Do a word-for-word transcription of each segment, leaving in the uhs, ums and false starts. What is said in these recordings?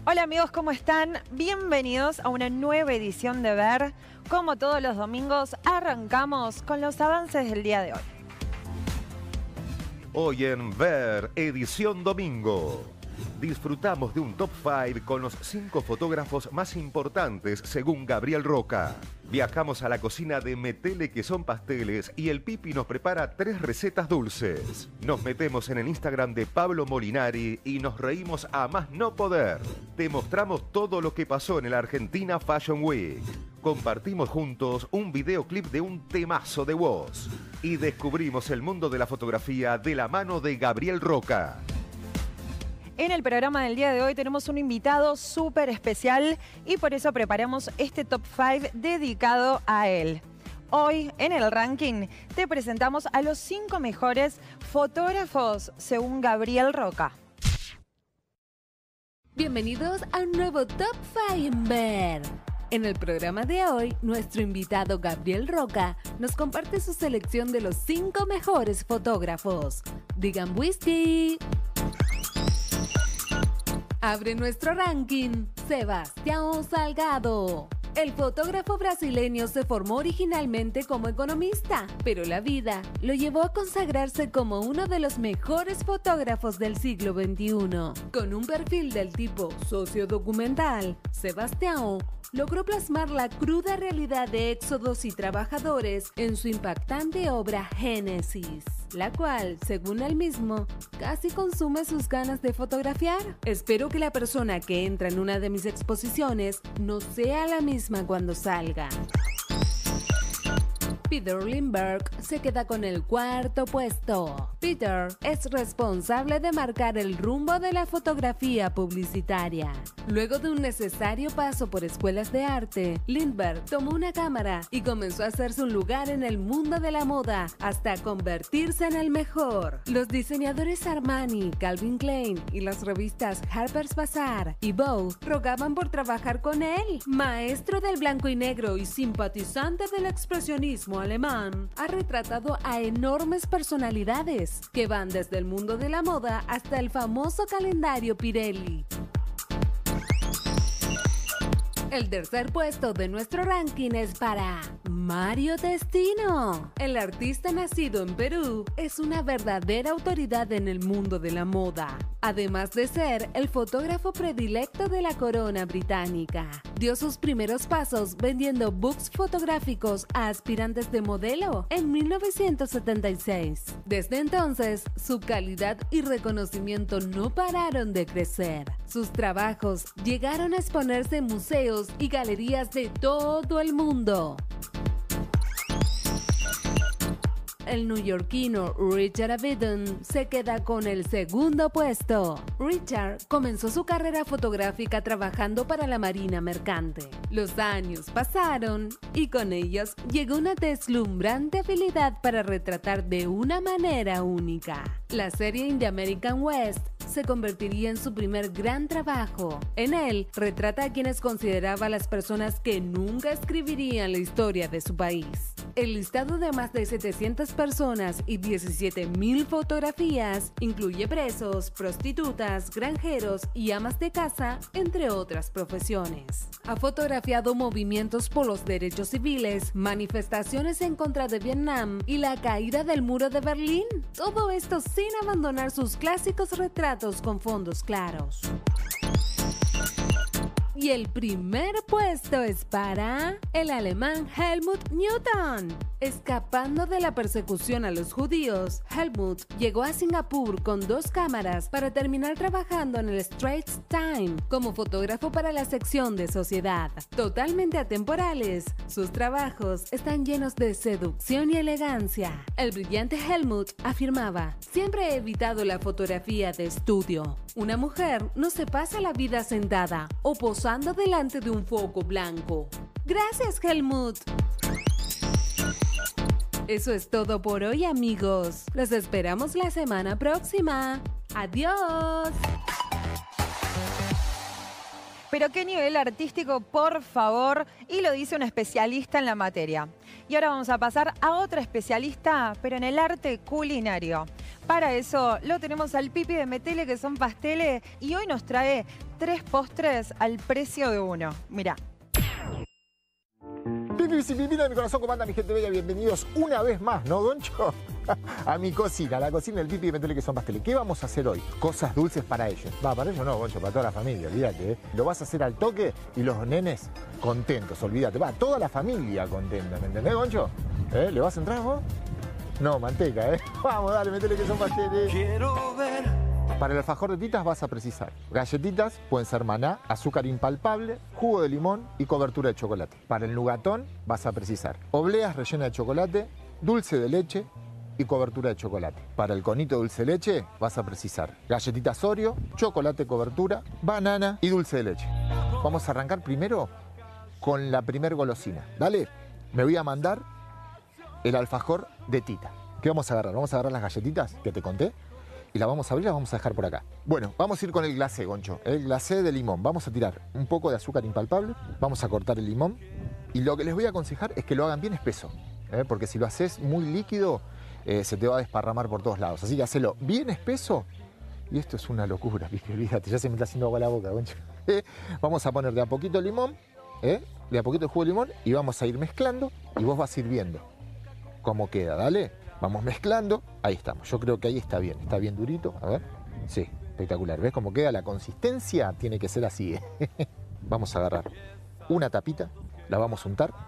Hola amigos, ¿cómo están? Bienvenidos a una nueva edición de Ver. Como todos los domingos, arrancamos con los avances del día de hoy. Hoy en Ver, edición domingo. Disfrutamos de un top cinco con los cinco fotógrafos más importantes según Gabriel Roca. Viajamos a la cocina de Metele, que son pasteles, y el Pipi nos prepara tres recetas dulces. Nos metemos en el Instagram de Pablo Molinari y nos reímos a más no poder. Te mostramos todo lo que pasó en el Argentina Fashion Week. Compartimos juntos un videoclip de un temazo de Woz. Y descubrimos el mundo de la fotografía de la mano de Gabriel Roca. En el programa del día de hoy tenemos un invitado súper especial y por eso preparamos este top cinco dedicado a él. Hoy, en el ranking, te presentamos a los cinco mejores fotógrafos según Gabriel Roca. Bienvenidos a un nuevo Top cinco en Ver. En el programa de hoy, nuestro invitado Gabriel Roca nos comparte su selección de los cinco mejores fotógrafos. Digan whisky. Abre nuestro ranking, Sebastião Salgado. El fotógrafo brasileño se formó originalmente como economista, pero la vida lo llevó a consagrarse como uno de los mejores fotógrafos del siglo veintiuno. Con un perfil del tipo sociodocumental, Sebastião logró plasmar la cruda realidad de éxodos y trabajadores en su impactante obra Génesis, la cual, según él mismo, casi consume sus ganas de fotografiar. Espero que la persona que entra en una de mis exposiciones no sea la misma cuando salga. Peter Lindbergh se queda con el cuarto puesto. Peter es responsable de marcar el rumbo de la fotografía publicitaria. Luego de un necesario paso por escuelas de arte, Lindbergh tomó una cámara y comenzó a hacerse un lugar en el mundo de la moda hasta convertirse en el mejor. Los diseñadores Armani, Calvin Klein y las revistas Harper's Bazaar y Vogue rogaban por trabajar con él. Maestro del blanco y negro y simpatizante del expresionismo alemán, ha retratado a enormes personalidades que van desde el mundo de la moda hasta el famoso calendario Pirelli. El tercer puesto de nuestro ranking es para Mario Testino. El artista nacido en Perú es una verdadera autoridad en el mundo de la moda, además de ser el fotógrafo predilecto de la corona británica. Dio sus primeros pasos vendiendo books fotográficos a aspirantes de modelo en mil novecientos setenta y seis. Desde entonces, su calidad y reconocimiento no pararon de crecer. Sus trabajos llegaron a exponerse en museos y galerías de todo el mundo. El neoyorquino Richard Avedon se queda con el segundo puesto. Richard comenzó su carrera fotográfica trabajando para la Marina Mercante. Los años pasaron y con ellos llegó una deslumbrante habilidad para retratar de una manera única. La serie In the American West se convertiría en su primer gran trabajo. En él, retrata a quienes consideraba las personas que nunca escribirían la historia de su país. El listado de más de setecientas personas y diecisiete mil fotografías incluye presos, prostitutas, granjeros y amas de casa, entre otras profesiones. Ha fotografiado movimientos por los derechos civiles, manifestaciones en contra de Vietnam y la caída del muro de Berlín. Todo esto sin abandonar sus clásicos retratos con fondos claros. Y el primer puesto es para el alemán Helmut Newton. Escapando de la persecución a los judíos, Helmut llegó a Singapur con dos cámaras para terminar trabajando en el Straits Times como fotógrafo para la sección de sociedad. Totalmente atemporales, sus trabajos están llenos de seducción y elegancia. El brillante Helmut afirmaba: "Siempre he evitado la fotografía de estudio. Una mujer no se pasa la vida sentada o posando delante de un foco blanco". Gracias, Helmut. Eso es todo por hoy, amigos. Los esperamos la semana próxima. ¡Adiós! Pero qué nivel artístico, por favor, y lo dice un especialista en la materia. Y ahora vamos a pasar a otra especialista, pero en el arte culinario. Para eso lo tenemos al Pipi de Metele, que son pasteles, y hoy nos trae tres postres al precio de uno. Mirá. Pipis y pipinas de mi corazón, ¿cómo anda mi gente bella? Bienvenidos una vez más, ¿no, Goncho? A mi cocina, a la cocina del Pipi de Metele, que son pasteles. ¿Qué vamos a hacer hoy? Cosas dulces para ellos. Va, para ellos no, Goncho, para toda la familia, olvídate. ¿eh? Lo vas a hacer al toque y los nenes contentos, olvídate. Va, toda la familia contenta, ¿me entendés, Goncho? ¿Eh? ¿Le vas a entrar vos? No, manteca, ¿eh? Vamos, dale, Metele, que son pasteles. Quiero ver. Para el alfajor de titas vas a precisar galletitas, pueden ser maná, azúcar impalpable, jugo de limón y cobertura de chocolate. Para el nugatón vas a precisar obleas rellenas de chocolate, dulce de leche y cobertura de chocolate. Para el conito dulce de leche vas a precisar galletitas Oreo, chocolate cobertura, banana y dulce de leche. Vamos a arrancar primero con la primer golosina. Dale, me voy a mandar el alfajor de tita. ¿Qué vamos a agarrar? Vamos a agarrar las galletitas que te conté y la vamos a abrir y la vamos a dejar por acá. Bueno, vamos a ir con el glacé, Goncho. El glacé de limón. Vamos a tirar un poco de azúcar impalpable, vamos a cortar el limón y lo que les voy a aconsejar es que lo hagan bien espeso, ¿eh? Porque si lo haces muy líquido eh, se te va a desparramar por todos lados. Así que hacelo bien espeso y esto es una locura, ¿viste? Olvídate, ya se me está haciendo agua la boca, Goncho. ¿Eh? Vamos a poner de a poquito el limón, ¿eh? de a poquito el jugo de limón y vamos a ir mezclando y vos vas a ir viendo cómo queda, dale. Vamos mezclando, ahí estamos, yo creo que ahí está bien, está bien durito, a ver, sí, espectacular, ¿ves cómo queda? La consistencia tiene que ser así, ¿eh? Vamos a agarrar una tapita, la vamos a untar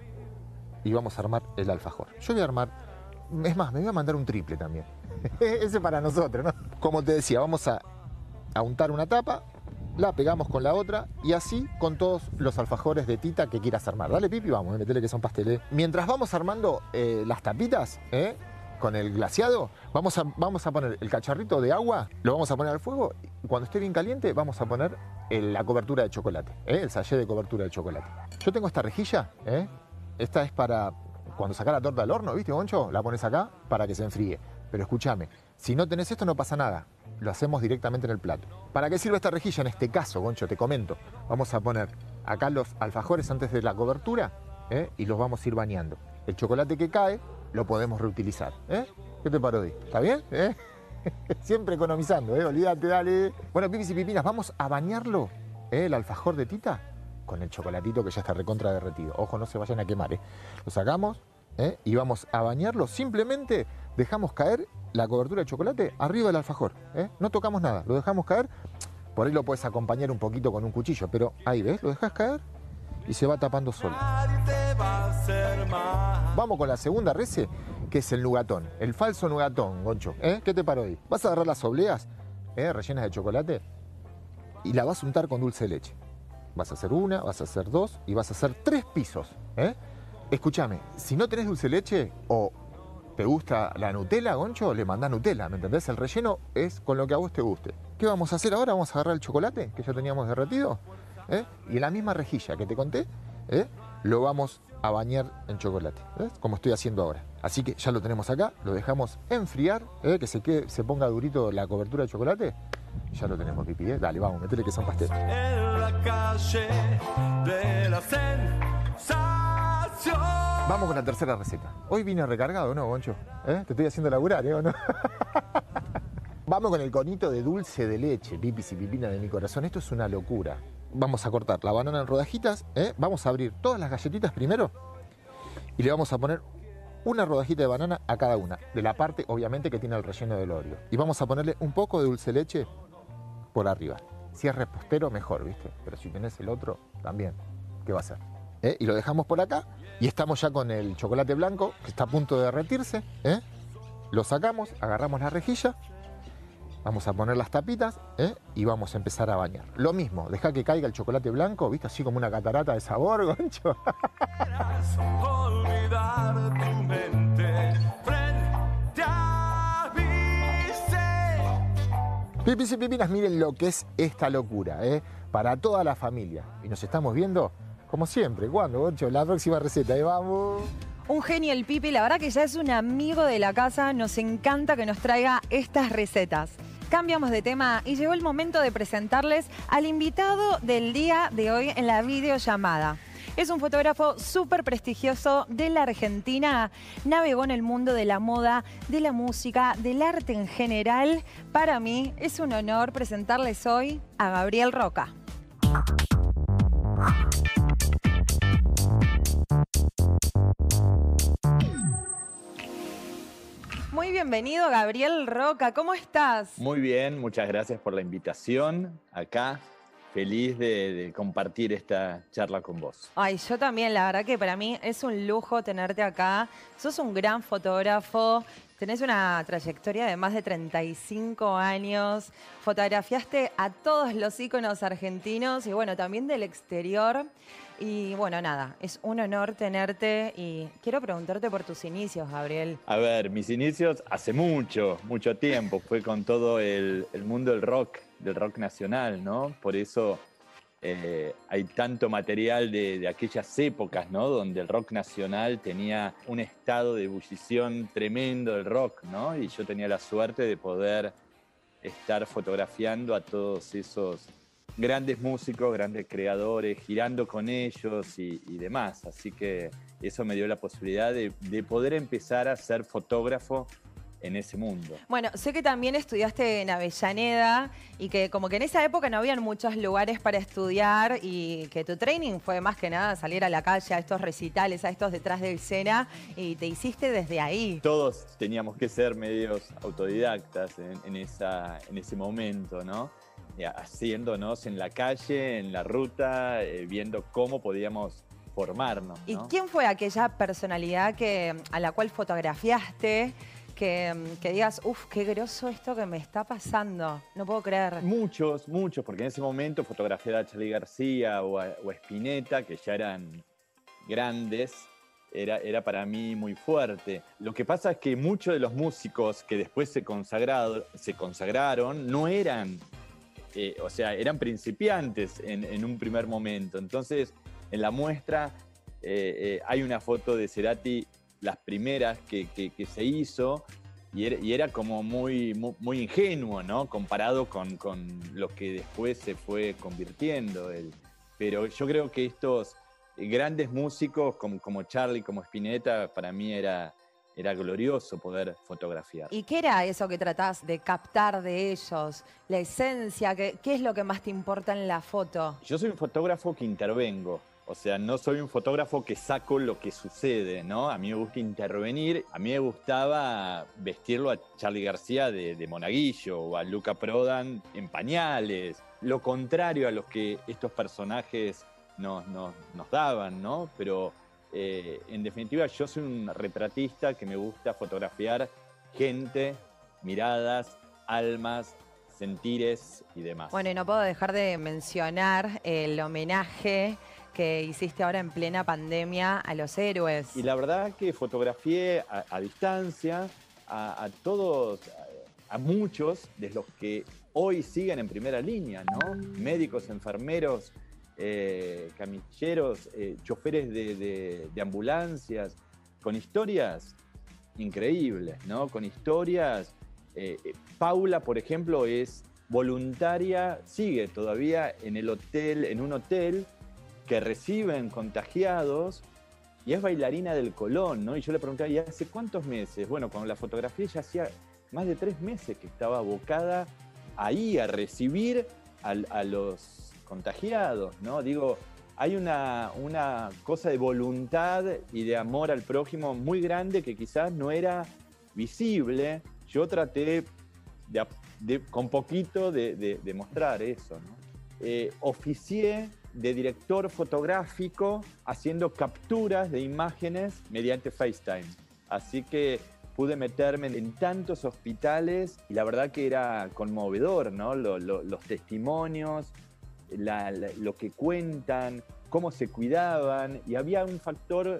y vamos a armar el alfajor. Yo voy a armar, es más, me voy a mandar un triple también, ese para nosotros, ¿no? Como te decía, vamos a, a untar una tapa, la pegamos con la otra y así con todos los alfajores de tita que quieras armar. Dale, Pipi, vamos, metele que son pasteles. Mientras vamos armando eh, las tapitas, ¿eh? con el glaseado, vamos a, vamos a poner el cacharrito de agua, lo vamos a poner al fuego y cuando esté bien caliente vamos a poner el, la cobertura de chocolate, ¿eh? el sachet de cobertura de chocolate. Yo tengo esta rejilla, ¿eh? esta es para cuando sacás la torta del horno, ¿viste, Goncho? La pones acá para que se enfríe. Pero escúchame, si no tenés esto no pasa nada. Lo hacemos directamente en el plato. ¿Para qué sirve esta rejilla? En este caso, Goncho, te comento. Vamos a poner acá los alfajores antes de la cobertura ¿eh? y los vamos a ir bañando. El chocolate que cae lo podemos reutilizar. ¿eh? ¿Qué te paró? ¿Está bien? ¿Eh? Siempre economizando, ¿eh? Olvídate, dale. Bueno, pipis y pipinas, vamos a bañarlo, ¿eh? el alfajor de tita, con el chocolatito que ya está recontra derretido. Ojo, no se vayan a quemar, ¿eh? Lo sacamos ¿eh? y vamos a bañarlo. Simplemente dejamos caer la cobertura de chocolate arriba del alfajor, ¿eh? No tocamos nada, lo dejamos caer. Por ahí lo puedes acompañar un poquito con un cuchillo, pero ahí, ¿ves? Lo dejas caer y se va tapando solo. Vamos con la segunda receta, que es el nugatón, el falso nugatón, Goncho. ¿eh? ¿Qué te paró ahí? Vas a agarrar las obleas ¿eh? rellenas de chocolate y la vas a untar con dulce de leche. Vas a hacer una, vas a hacer dos y vas a hacer tres pisos. ¿eh? Escúchame, si no tenés dulce de leche o ¿te gusta la Nutella, Goncho? Le mandás Nutella, ¿me entendés? El relleno es con lo que a vos te guste. ¿Qué vamos a hacer ahora? Vamos a agarrar el chocolate que ya teníamos derretido ¿eh? y en la misma rejilla que te conté, ¿eh? lo vamos a bañar en chocolate, ¿ves? Como estoy haciendo ahora. Así que ya lo tenemos acá, lo dejamos enfriar, ¿eh? que se, quede, se ponga durito la cobertura de chocolate. Ya lo tenemos, Pipi, ¿eh? Dale, vamos, metele que son pasteles. En la calle de la sensación. Vamos con la tercera receta. Hoy vine recargado, ¿no, Goncho? ¿Eh? Te estoy haciendo laburar, ¿eh? ¿O no? Vamos con el conito de dulce de leche, pipis y pipinas de mi corazón. Esto es una locura. Vamos a cortar la banana en rodajitas, ¿eh? Vamos a abrir todas las galletitas primero y le vamos a poner una rodajita de banana a cada una, de la parte, obviamente, que tiene el relleno del Oreo. Y vamos a ponerle un poco de dulce de leche por arriba. Si es repostero, mejor, ¿viste? Pero si tenés el otro, también. ¿Qué va a hacer? ¿Eh? Y lo dejamos por acá y estamos ya con el chocolate blanco que está a punto de derretirse. ¿eh? Lo sacamos, agarramos la rejilla, vamos a poner las tapitas ¿eh? y vamos a empezar a bañar. Lo mismo, deja que caiga el chocolate blanco, ¿viste? Así como una catarata de sabor, Goncho. Pipis y pipinas, miren lo que es esta locura, ¿eh? Para toda la familia. Y nos estamos viendo, como siempre. ¿Cuándo, Goncho? La próxima receta, ahí vamos. Un genio el Pipi, la verdad que ya es un amigo de la casa, nos encanta que nos traiga estas recetas. Cambiamos de tema y llegó el momento de presentarles al invitado del día de hoy en la videollamada. Es un fotógrafo súper prestigioso de la Argentina. Navegó en el mundo de la moda, de la música, del arte en general. Para mí es un honor presentarles hoy a Gabriel Roca. Muy bienvenido, Gabriel Roca. ¿Cómo estás? Muy bien, muchas gracias por la invitación. Acá, feliz de, de compartir esta charla con vos. Ay, yo también, la verdad que para mí es un lujo tenerte acá. Sos un gran fotógrafo, tenés una trayectoria de más de treinta y cinco años, fotografiaste a todos los íconos argentinos y bueno, también del exterior. Y bueno, nada, es un honor tenerte y quiero preguntarte por tus inicios, Gabriel. A ver, mis inicios hace mucho, mucho tiempo. Fue con todo el, el mundo del rock, del rock nacional, ¿no? Por eso eh, hay tanto material de, de aquellas épocas, ¿no? Donde el rock nacional tenía un estado de ebullición tremendo del rock, ¿no? Y yo tenía la suerte de poder estar fotografiando a todos esos grandes músicos, grandes creadores, girando con ellos y, y demás. Así que eso me dio la posibilidad de, de poder empezar a ser fotógrafo en ese mundo. Bueno, sé que también estudiaste en Avellaneda y que como que en esa época no habían muchos lugares para estudiar y que tu training fue más que nada salir a la calle, a estos recitales, a estos detrás de escena y te hiciste desde ahí. Todos teníamos que ser medios autodidactas en, en, esa, en ese momento, ¿no? Haciéndonos en la calle, en la ruta, eh, viendo cómo podíamos formarnos, ¿no? ¿Y quién fue aquella personalidad que, a la cual fotografiaste que, que digas, uff, qué groso esto que me está pasando? No puedo creer. Muchos, muchos, porque en ese momento fotografié a Charly García o a, o a Spinetta, que ya eran grandes. Era, era para mí muy fuerte. Lo que pasa es que muchos de los músicos que después se, consagrado, se consagraron no eran... Eh, o sea, eran principiantes en, en un primer momento. Entonces, en la muestra eh, eh, hay una foto de Cerati, las primeras que, que, que se hizo, y era, y era como muy, muy, muy ingenuo, ¿no? Comparado con, con lo que después se fue convirtiendo. Él. Pero yo creo que estos grandes músicos como, como Charly, como Spinetta, para mí era... Era glorioso poder fotografiar. ¿Y qué era eso que tratás de captar de ellos? La esencia, ¿qué, qué es lo que más te importa en la foto? Yo soy un fotógrafo que intervengo. O sea, no soy un fotógrafo que saco lo que sucede, ¿no? A mí me gusta intervenir. A mí me gustaba vestirlo a Charly García de, de monaguillo o a Luca Prodan en pañales. Lo contrario a lo que estos personajes nos, nos, nos daban, ¿no? Pero... Eh, en definitiva, yo soy un retratista que me gusta fotografiar gente, miradas, almas, sentires y demás. Bueno, y no puedo dejar de mencionar el homenaje que hiciste ahora en plena pandemia a los héroes. Y la verdad que fotografié a, a distancia a, a todos, a, a muchos de los que hoy siguen en primera línea, ¿no? Médicos, enfermeros, Eh, camilleros, eh, choferes de, de, de ambulancias, con historias increíbles, ¿no? Con historias... Eh, Paula, por ejemplo, es voluntaria, sigue todavía en el hotel, en un hotel que reciben contagiados y es bailarina del Colón, ¿no? Y yo le preguntaba, ¿y hace cuántos meses? Bueno, cuando la fotografié ya hacía más de tres meses que estaba abocada ahí a recibir a, a los contagiados, ¿no? Digo, hay una, una cosa de voluntad y de amor al prójimo muy grande que quizás no era visible. Yo traté de, de, con poquito de, de, de mostrar eso, ¿no? Eh, oficié de director fotográfico haciendo capturas de imágenes mediante FaceTime. Así que pude meterme en tantos hospitales y la verdad que era conmovedor, ¿no? Lo, lo, los testimonios, La, la, lo que cuentan, cómo se cuidaban, y había un factor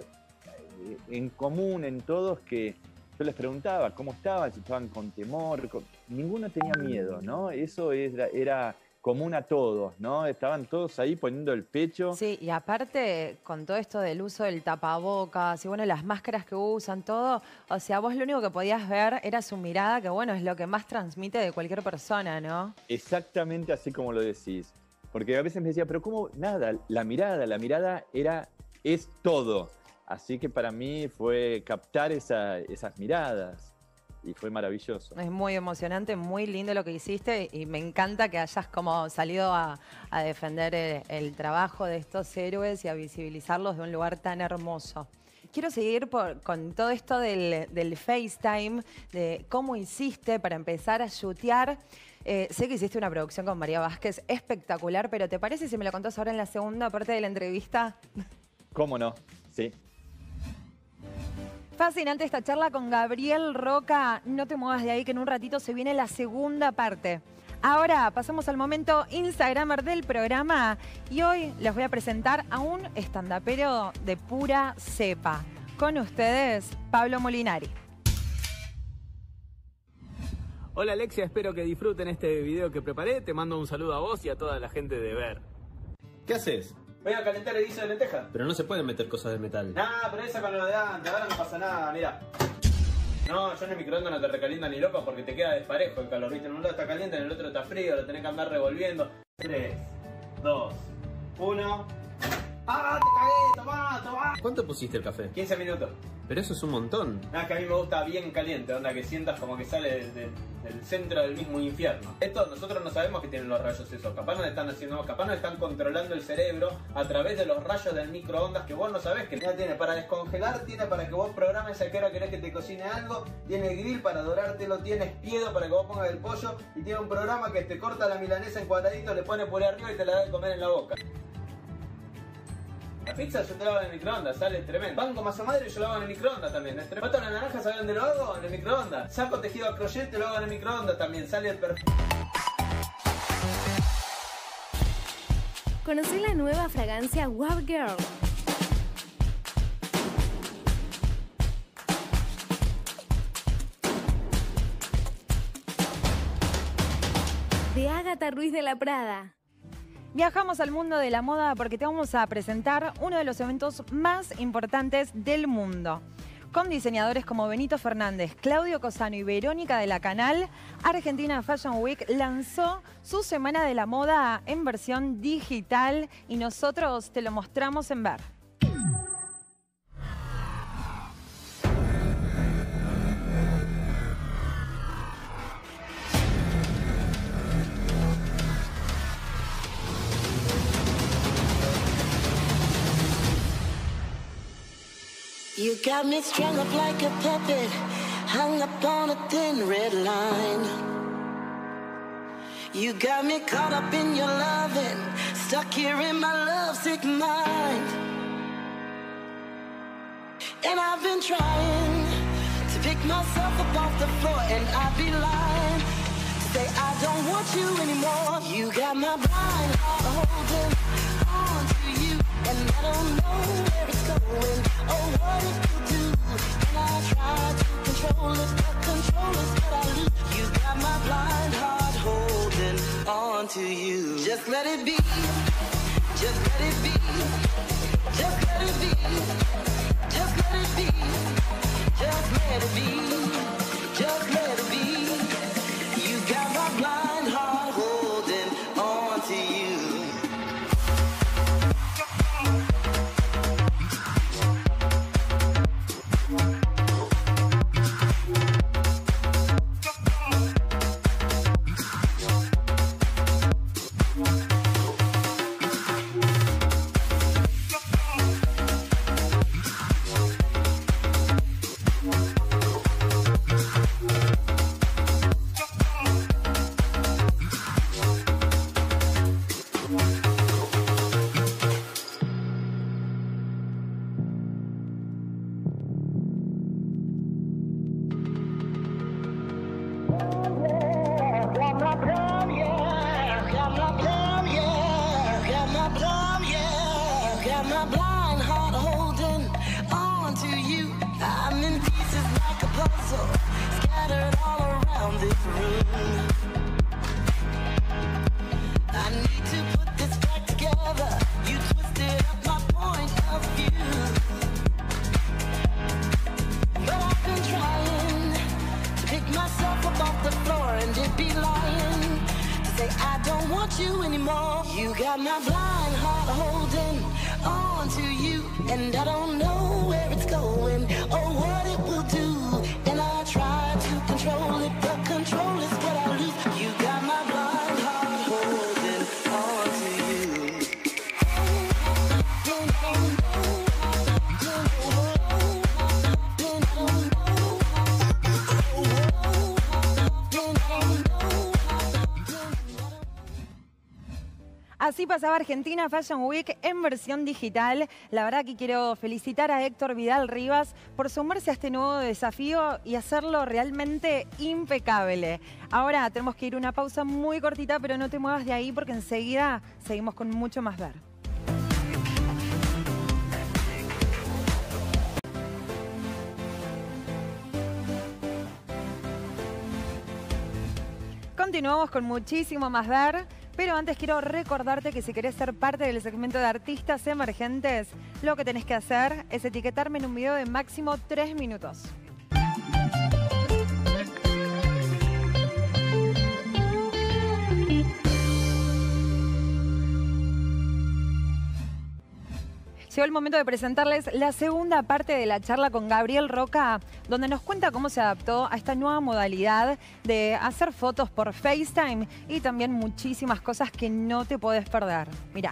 en común en todos que yo les preguntaba cómo estaban, si estaban con temor, con... ninguno tenía miedo, ¿no? Eso era, era común a todos, ¿no? Estaban todos ahí poniendo el pecho. Sí, y aparte con todo esto del uso del tapabocas y bueno, las máscaras que usan, todo, o sea, vos lo único que podías ver era su mirada, que bueno, es lo que más transmite de cualquier persona, ¿no? Exactamente así como lo decís. Porque a veces me decía, pero ¿cómo? Nada, la mirada, la mirada era es todo. Así que para mí fue captar esa, esas miradas y fue maravilloso. Es muy emocionante, muy lindo lo que hiciste y me encanta que hayas como salido a, a defender el, el trabajo de estos héroes y a visibilizarlos de un lugar tan hermoso. Quiero seguir por, con todo esto del, del FaceTime, de cómo hiciste para empezar a shootear. Eh, sé que hiciste una producción con María Vázquez espectacular, pero ¿te parece si me lo contás ahora en la segunda parte de la entrevista? ¿Cómo no? Sí. Fascinante esta charla con Gabriel Roca. No te muevas de ahí que en un ratito se viene la segunda parte. Ahora pasamos al momento Instagramer del programa y hoy les voy a presentar a un estandapero de pura cepa. Con ustedes, Pablo Molinari. Hola Alexia, espero que disfruten este video que preparé. Te mando un saludo a vos y a toda la gente de Ver. ¿Qué haces? Voy a calentar el guiso de lenteja. Pero no se pueden meter cosas de metal. Nah, pero esa con lo de antes, ahora no pasa nada, mira. No, yo en el microondas no te recalienta ni loco porque te queda desparejo el calor, ¿viste? En un lado está caliente, en el otro está frío, lo tenés que andar revolviendo. tres, dos, uno... ¡Ah, te cagué! ¡Tomá, tomá! ¿Cuánto pusiste el café? quince minutos. Pero eso es un montón. Nada, es que a mí me gusta bien caliente, onda que sientas como que sale de, de, del centro del mismo infierno. Esto nosotros no sabemos que tienen los rayos esos, capaz nos están haciendo, capaz nos están controlando el cerebro a través de los rayos del microondas que vos no sabés que ya tiene para descongelar, tiene para que vos programes a qué hora querés que te cocine algo, tiene grill para dorártelo, tiene espiedo para que vos pongas el pollo y tiene un programa que te corta la milanesa en cuadraditos, le pone por arriba y te la da de comer en la boca. La pizza yo te la hago en el microondas, sale tremendo. Banco masa madre yo lo hago en el microondas también. Pato la naranja, ¿sabes dónde lo hago? En el microondas. Saco tejido a crochet, te lo hago en el microondas también, sale el perfecto. Conocí la nueva fragancia Wow Girl. De Ágata Ruiz de la Prada. Viajamos al mundo de la moda porque te vamos a presentar uno de los eventos más importantes del mundo. Con diseñadores como Benito Fernández, Claudio Cosano y Verónica de la Canal, Argentina Fashion Week lanzó su Semana de la Moda en versión digital y nosotros te lo mostramos en Ver. You got me strung up like a puppet, hung up on a thin red line. You got me caught up in your loving, stuck here in my lovesick mind. And I've been trying to pick myself up off the floor, and I'd be lying to say I don't want you anymore. You got my blind heart holding on to you, and I don't know where it's going or what it will do. And I try to control it, but control is what I lose. You got my blind heart holding on to you. Just let it be, just let it be, just let it be, just let it be, just let it be, just let it be. You got my blind heart holding on to you. say I don't want you anymore. You got my blind heart holding on to you, and I don't know where it's going or what it will do. And I try to control it, but control is what I lose. You got my blind heart holding on to you. Así pasaba Argentina Fashion Week en versión digital. La verdad que quiero felicitar a Héctor Vidal Rivas por sumarse a este nuevo desafío y hacerlo realmente impecable. Ahora tenemos que ir a una pausa muy cortita, pero no te muevas de ahí porque enseguida seguimos con mucho más ver. Continuamos con muchísimo más ver. Pero antes quiero recordarte que si querés ser parte del segmento de artistas emergentes, lo que tenés que hacer es etiquetarme en un video de máximo tres minutos. Llegó el momento de presentarles la segunda parte de la charla con Gabriel Roca, donde nos cuenta cómo se adaptó a esta nueva modalidad de hacer fotos por FaceTime y también muchísimas cosas que no te podés perder. Mirá.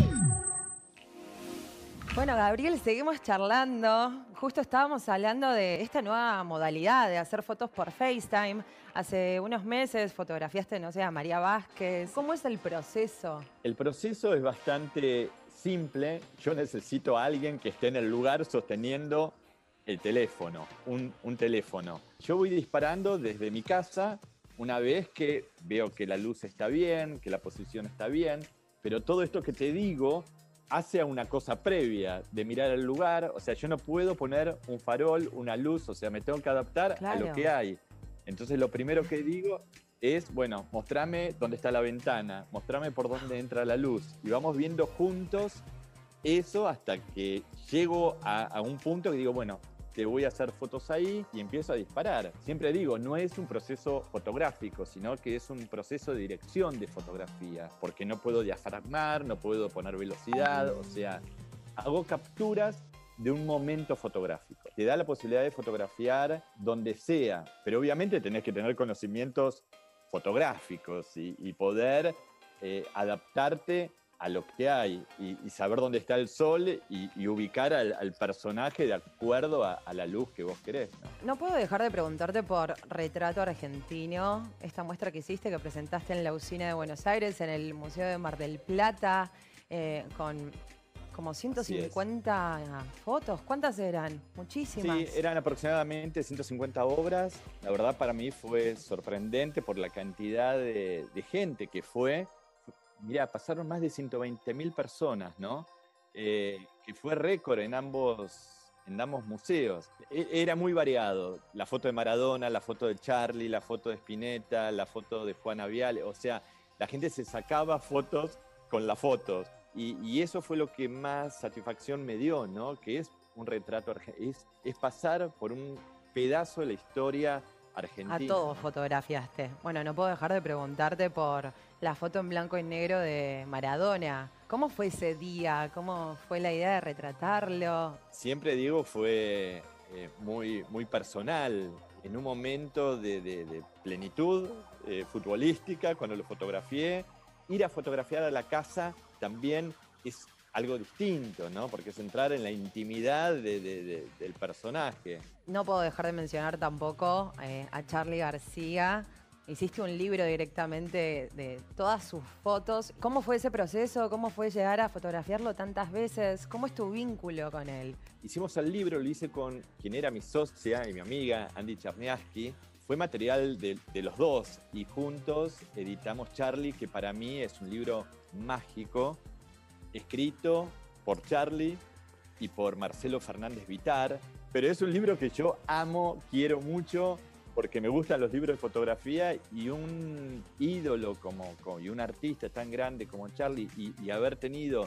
Bueno, Gabriel, seguimos charlando. Justo estábamos hablando de esta nueva modalidad de hacer fotos por FaceTime. Hace unos meses fotografiaste, no sé, a María Vázquez. ¿Cómo es el proceso? El proceso es bastante simple. Yo necesito a alguien que esté en el lugar sosteniendo el teléfono, un, un teléfono. Yo voy disparando desde mi casa una vez que veo que la luz está bien, que la posición está bien, pero todo esto que te digo hace a una cosa previa de mirar el lugar. O sea, yo no puedo poner un farol, una luz, o sea, me tengo que adaptar Claro. a lo que hay. Entonces lo primero que digo es, bueno, mostrame dónde está la ventana, mostrame por dónde entra la luz. Y vamos viendo juntos eso hasta que llego a, a un punto que digo, bueno, te voy a hacer fotos ahí y empiezo a disparar. Siempre digo, no es un proceso fotográfico, sino que es un proceso de dirección de fotografía, porque no puedo diafragmar, no puedo poner velocidad, o sea, hago capturas de un momento fotográfico. Te da la posibilidad de fotografiar donde sea, pero obviamente tenés que tener conocimientos fotográficos y, y poder eh, adaptarte a lo que hay y, y saber dónde está el sol y, y ubicar al, al personaje de acuerdo a, a la luz que vos querés, ¿no? No puedo dejar de preguntarte por Retrato Argentino, esta muestra que hiciste, que presentaste en la Usina de Buenos Aires, en el Museo de Mar del Plata, eh, con como ciento cincuenta fotos. ¿Cuántas eran? Muchísimas. Sí, eran aproximadamente ciento cincuenta obras. La verdad para mí fue sorprendente por la cantidad de, de gente que fue. Mirá, pasaron más de ciento veinte mil personas, ¿no? Eh, que fue récord en ambos, en ambos museos. E- era muy variado. La foto de Maradona, la foto de Charlie, la foto de Spinetta, la foto de Juana Viale. O sea, la gente se sacaba fotos con las fotos. Y, y eso fue lo que más satisfacción me dio, ¿no? Que es un retrato argentino. Es, es pasar por un pedazo de la historia argentina. A todos fotografiaste. Bueno, no puedo dejar de preguntarte por la foto en blanco y negro de Maradona. ¿Cómo fue ese día? ¿Cómo fue la idea de retratarlo? Siempre digo, fue eh, muy, muy personal. En un momento de, de, de plenitud eh, futbolística, cuando lo fotografié, ir a fotografiar a la casa también es algo distinto, ¿no? Porque es entrar en la intimidad de, de, de, del personaje. No puedo dejar de mencionar tampoco eh, a Charly García. Hiciste un libro directamente de todas sus fotos. ¿Cómo fue ese proceso? ¿Cómo fue llegar a fotografiarlo tantas veces? ¿Cómo es tu vínculo con él? Hicimos el libro, lo hice con quien era mi socia y mi amiga, Andy Charniaski. Fue material de, de los dos y juntos editamos Charly, que para mí es un libro mágico, escrito por Charly y por Marcelo Fernández Vitar, pero es un libro que yo amo, quiero mucho, porque me gustan los libros de fotografía y un ídolo como, como y un artista tan grande como Charly y, y haber tenido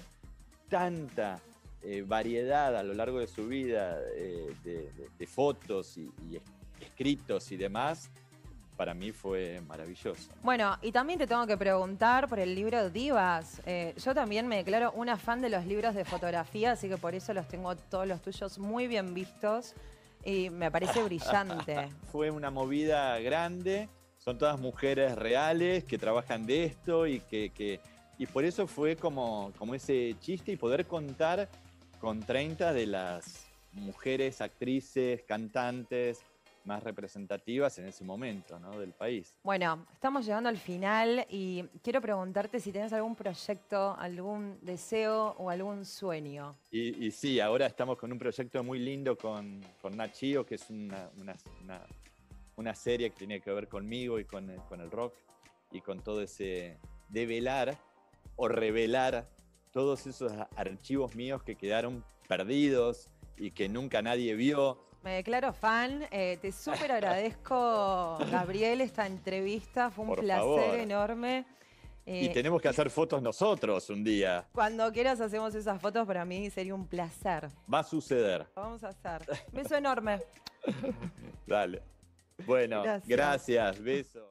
tanta eh, variedad a lo largo de su vida eh, de, de, de fotos y, y escritos y demás, para mí fue maravilloso. Bueno, y también te tengo que preguntar por el libro Divas. Eh, yo también me declaro una fan de los libros de fotografía, así que por eso los tengo todos los tuyos muy bien vistos y me parece brillante. Fue una movida grande, son todas mujeres reales que trabajan de esto y que... que y por eso fue como, como ese chiste y poder contar con treinta de las mujeres, actrices, cantantes más representativas en ese momento, ¿no?, del país. Bueno, estamos llegando al final y quiero preguntarte si tienes algún proyecto, algún deseo o algún sueño. Y, y sí, ahora estamos con un proyecto muy lindo con, con Nat Geo, que es una, una, una, una serie que tiene que ver conmigo y con, con el rock y con todo ese develar o revelar todos esos archivos míos que quedaron perdidos y que nunca nadie vio. Me declaro fan, eh, te súper agradezco, Gabriel, esta entrevista, fue un Por placer favor. enorme. Eh, Y tenemos que hacer fotos nosotros un día. Cuando quieras hacemos esas fotos, para mí sería un placer. Va a suceder. Lo vamos a hacer. Beso enorme. Dale. Bueno, Gracias. gracias, beso.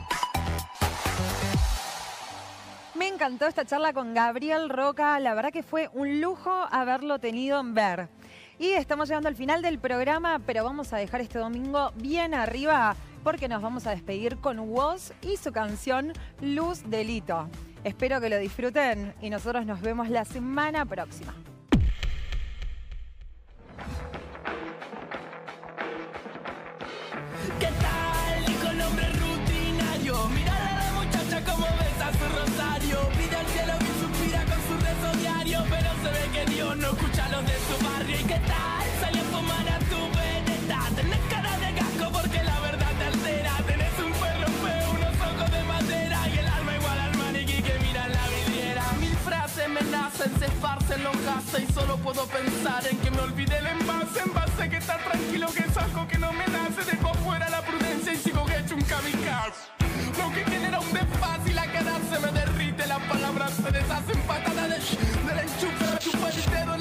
Me encantó esta charla con Gabriel Roca, la verdad que fue un lujo haberlo tenido en Ver. Y estamos llegando al final del programa, pero vamos a dejar este domingo bien arriba porque nos vamos a despedir con Woz y su canción Luz Delito. Espero que lo disfruten y nosotros nos vemos la semana próxima. ¿Qué tal? Dijo el hombre rutinario. Mírala a la muchacha como besa su rosario. Pide al cielo y suspira con su rezo diario. Pero se ve que Dios no escucha a los de su barrio. ¿Y qué tal? Salió a fumar a tu veneta. Tenés cara de gasco porque la verdad te altera. Tenés un perro feo, unos ojos de madera. Y el alma igual al maniquí que mira en la vidriera. Mil frases me nacen, se esparcen los gases. Y solo puedo pensar en que me olvide el envase. Envase que está tranquilo, que es algo que no me nace. Dejo fuera la prudencia y sigo que he hecho un kamikaze. Lo que genera un desfaz y la cara se me derrite. Las palabras se deshacen patadas de sh, del enchufe, chupa el dedo.